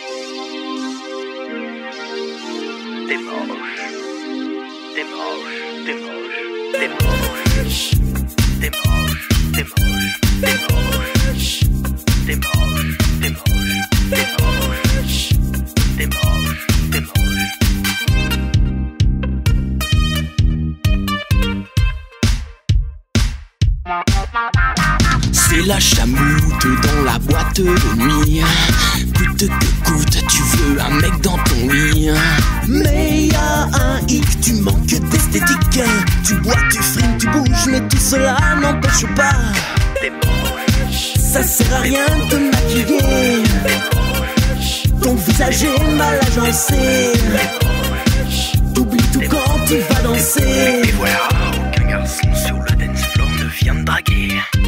T'es moche, t'es moche, t'es moche, t'es moche, t'es moche, t'es moche, t'es moche, t'es moche, t'es moche, t'es moche, t'es moche, t'es moche. C'est la chamoute dans la boîte de nuit. Coûte que coûte, tu veux un mec dans ton lit. Mais y'a un hic, tu manques d'esthétique. Tu bois, tu frimes, tu bouges, mais tout cela n'empêche pas. Ça sert à rien de te maquiller. Ton visage est mal agencé. T'oublies tout quand tu vas danser. Et voilà, aucun garçon sur le dance floor ne vient de draguer.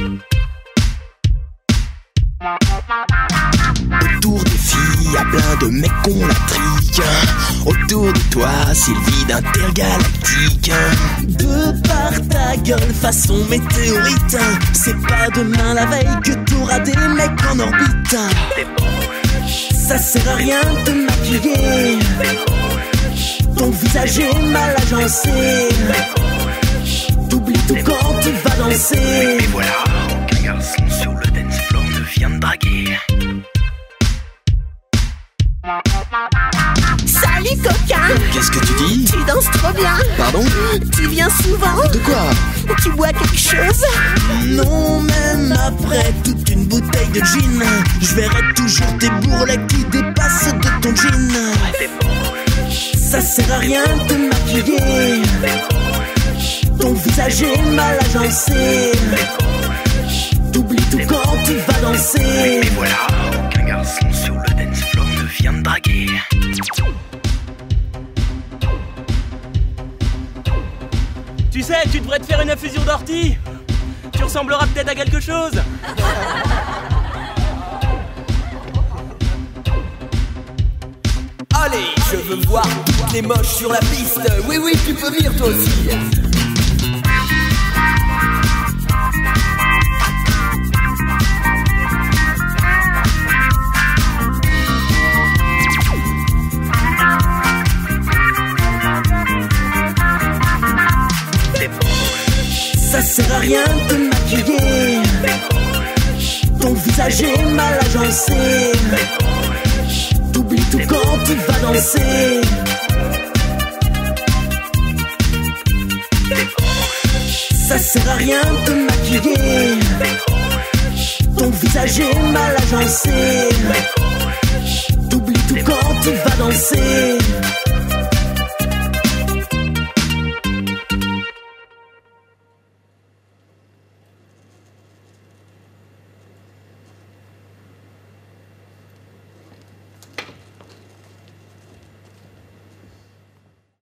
Autour des filles, y'a plein de mecs qu'on la trique. Autour de toi, c'est le vide intergalactique. De par ta gueule, façon météorite. C'est pas demain la veille que t'auras des mecs en orbite. Ça sert à rien de te maquiller. Ton visage est mal agencé. T'oublies tout quand tu vas danser. Et voilà, aucun garçon sur le dance floor ne vient de draguer. Salut coquin, Qu'est-ce que tu dis? tu danses trop bien. Pardon? Tu viens souvent? De quoi? Tu bois quelque chose? Non, même après toute une bouteille de gin, je verrai toujours tes bourrelets qui dépassent de ton jean. Ça sert à rien de te maquiller. Ton visage est mal agencé. T'oublies tout quand tu vas danser. Et voilà, aucun garçon sur le dance floor ne vient de draguer. Tu sais, tu devrais te faire une infusion d'ortie. Tu ressembleras peut-être à quelque chose. Allez, je veux voir toutes les moches sur la piste. Oui, oui, tu peux venir toi aussi. Ça sert à rien de te maquiller. Ton visage est mal agencé. T'oublies tout quand tu vas danser. Ça sert à rien de te maquiller. Ton visage est mal agencé. T'oublies tout quand tu vas danser.